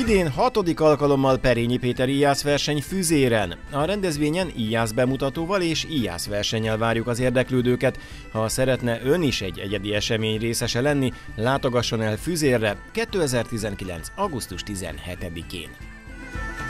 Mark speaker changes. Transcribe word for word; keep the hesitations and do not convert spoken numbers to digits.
Speaker 1: Idén hatodik alkalommal Perényi Péter íjászverseny Füzéren. A rendezvényen íjász bemutatóval és íjász versennyel várjuk az érdeklődőket. Ha szeretne ön is egy egyedi esemény részese lenni, látogasson el Füzérre kétezer-tizenkilenc. augusztus tizenhetedikén.